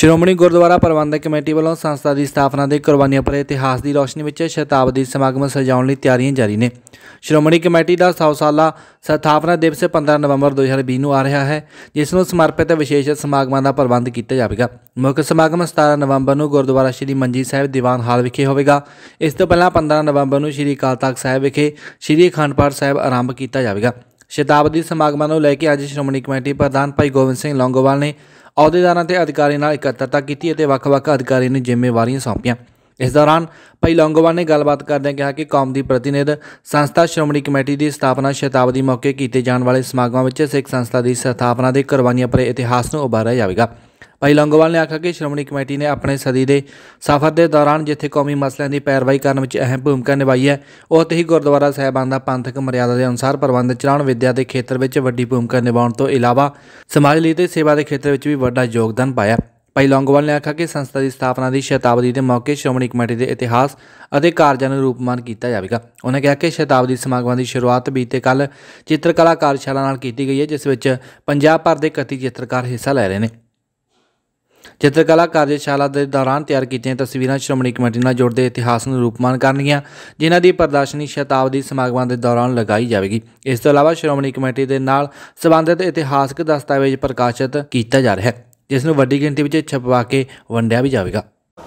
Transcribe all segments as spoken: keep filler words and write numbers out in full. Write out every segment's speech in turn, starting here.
ਸ਼੍ਰੋਮਣੀ ਗੁਰਦੁਆਰਾ ਪ੍ਰਬੰਧਕ committee ਵੱਲੋਂ ਸੰਸਥਾ ਦੀ ਸਥਾਪਨਾ ਦੇ ਕੁਰਬਾਨੀਆਂ ਭਰੇ ਇਤਿਹਾਸ ਦੀ ਰੋਸ਼ਨੀ ਵਿੱਚ ਸ਼ਤਾਬਦੀ ਸਮਾਗਮ ਸਜਾਉਣ ਲਈ ਤਿਆਰੀਆਂ ਜਾਰੀ ਨੇ। ਸ਼੍ਰੋਮਣੀ ਕਮੇਟੀ ਦਾ ਸੌ ਸਾਲਾ ਸਥਾਪਨਾ ਦਿਵਸ ਪੰਦਰਾਂ ਨਵੰਬਰ ਦੋ ਹਜ਼ਾਰ ਵੀਹ ਨੂੰ ਆ ਰਿਹਾ ਹੈ, ਜਿਸ ਨੂੰ ਸਮਰਪਿਤ ਵਿਸ਼ੇਸ਼ ਸਮਾਗਮਾਂ ਦਾ ਪ੍ਰਬੰਧ ਕੀਤਾ ਜਾਵੇਗਾ। ਮੁੱਖ ਸਮਾਗਮ ਸਤਾਰਾਂ ਨਵੰਬਰ ਨੂੰ ਗੁਰਦੁਆਰਾ ਸ਼੍ਰੀ ਮੰਜੀ ਸਾਹਿਬ ਦੀਵਾਨ ਹਾਲ ਵਿਖੇ ਹੋਵੇਗਾ। ਇਸ ਤੋਂ ਪਹਿਲਾਂ ਪੰਦਰਾਂ ਨਵੰਬਰ ਨੂੰ ਸ਼੍ਰੀ ਅਕਾਲ ਤਖ਼ਤ ਸਾਹਿਬ ਵਿਖੇ ਸ਼੍ਰੀ ਅਖੰਡ ਪਾਠ ਸਾਹਿਬ ਆਰੰਭ ਕੀਤਾ ਜਾਵੇਗਾ। ਸ਼ਤਾਬਦੀ ਸਮਾਗਮਾਂ ਨੂੰ ਲੈ ਕੇ ਅੱਜ ਸ਼੍ਰੋਮਣੀ ਕਮੇਟੀ ਪ੍ਰਧਾਨ ਭਾਈ ਗੋਬਿੰਦ ਸਿੰਘ ਲੌਂਗੋਵਾਲ ਨੇ ਅਹੁਦੇਦਾਰਾਂ ਤੇ ਅਧਿਕਾਰੀਆਂ ਨਾਲ ਇਕੱਤਰਤਾ ਕੀਤੀ ਅਤੇ ਵੱਖ-ਵੱਖ ਅਧਿਕਾਰੀਆਂ ਨੂੰ ਜ਼ਿੰਮੇਵਾਰੀਆਂ ਸੌਂਪੀਆਂ। इस दौरान भाई लौंगोवाल ने गलबात करदे कहा कि कौम की प्रतिनिध संस्था श्रोमणी कमेटी की स्थापना शताब्दी मौके किए जाने वाले समागमों में सिख संस्था की स्थापना के कुर्बानियां भरे इतिहास को उभारा जाएगा। भाई लौंगोवाल ने आखा कि श्रोमणी कमेटी ने अपने सदी के सफर के दौरान जिथे कौमी मसलों की पैरवाई करने में अहम भूमिका निभाई है, उत्थे ही गुरुद्वारा साहिबान का पंथक मर्यादा के अनुसार प्रबंध चलाउण विद्या के खेत्र में वड्डी भूमिका निभाउण तो इलावा समाज लिए सेवा के खेत्र में भी वड्डा योगदान पाया। भाई लौंगोवाल ने आखा कि संस्था की स्थापना की शताब्दी के मौके श्रोमणी कमेटी के इतिहास और कार्यों को रूपमान किया जाएगा। उन्होंने कहा कि शताब्दी समागमों की शुरुआत बीते कल चित्रकला कार्यशाला की गई है, जिस विच पंजाब भर के इकत्ती चित्रकार हिस्सा ले रहे हैं। चित्रकला कार्यशाला के दौरान तैयार की तस्वीरें श्रोमणी कमेटी नाल जुड़ते इतिहास को रूपमान करनगियां, जिन्हां की प्रदर्शनी शताब्दी समागमों के दौरान लगाई जाएगी। इस तो इलावा श्रोमणी कमेटी के नाल संबंधित इतिहासक दस्तावेज प्रकाशित किया जा रहा है, जिसनूं वड्डी गिणती में छपवा के वंडिया भी जाएगा।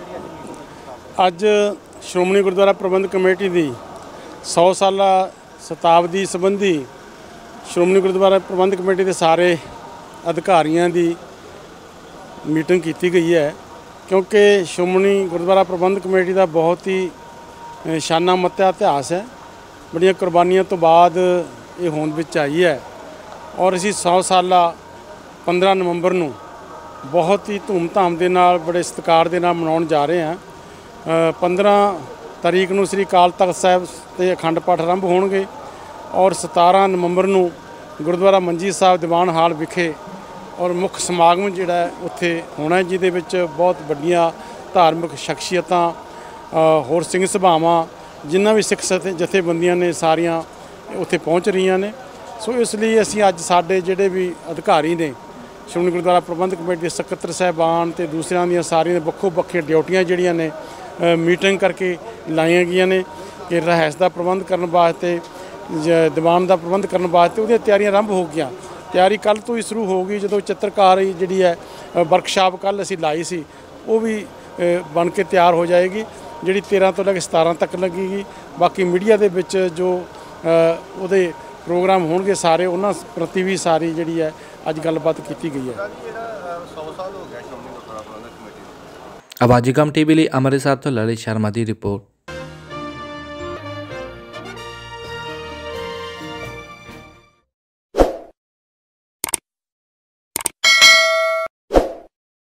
अज श्रोमणी गुरुद्वारा प्रबंधक कमेटी की सौ साला शताब्दी संबंधी श्रोमणी गुरुद्वारा प्रबंधक कमेटी के सारे अधिकारियों की मीटिंग की गई है, क्योंकि श्रोमणी गुरुद्वारा प्रबंधक कमेटी का बहुत ही शाना मत्या इतिहास है। बड़ियां कुर्बानियों तो बाद ये होंद विच आई है और असीं सौ साला पंद्रह नवंबर नूं बहुत ही धूमधाम के नाल बड़े सत्कार के नाल मनाउण जा रहे हैं। पंद्रह तारीख नूं श्री अकाल तख्त साहिब ते अखंड पाठ आरंभ होणगे और सतारह नवंबर नूं गुरुद्वारा मंजी साहिब दीवान हाल विखे और मुख्य समागम जिहड़ा उत्थे होना है, जिहदे विच बहुत वड्डियां धार्मिक शख्सियतां होर सिंह सभावां जिन्हां भी सिख जथेबंदियां ने सारियां उत्थे पहुँच रही ने। सो इसलिए असीं अज साडे जिहड़े भी अधिकारी ने श्रोमणी गुरुद्वारा प्रबंधक कमेटी सकत्तर साहिबान ते दूसरियां दी सारियां वक्खो वक्खे ड्यूटियां जिहड़ियां ने मीटिंग करके लाइयां गईयां ने कि रहायश का प्रबंध करने वास्ते दीवान का प्रबंध करने वास्ते उहदियां तैयारियां आरंभ हो गई। तैयारी कल तो ही शुरू हो गई। जो चित्रकारी जिहड़ी है वर्कशाप कल असीं लाई सी वो भी बन के तैयार हो जाएगी, जिहड़ी तेरह तो लैके सतारह तक लगेगी। बाकी मीडिया दे विच जो उहदे प्रोग्राम होणगे सारे उन्हां प्रति भी सारी जिहड़ी है अज गलबात की गई है। आवाज़ कम टीवी लिए अमृतसर तो ललित शर्मा की रिपोर्ट।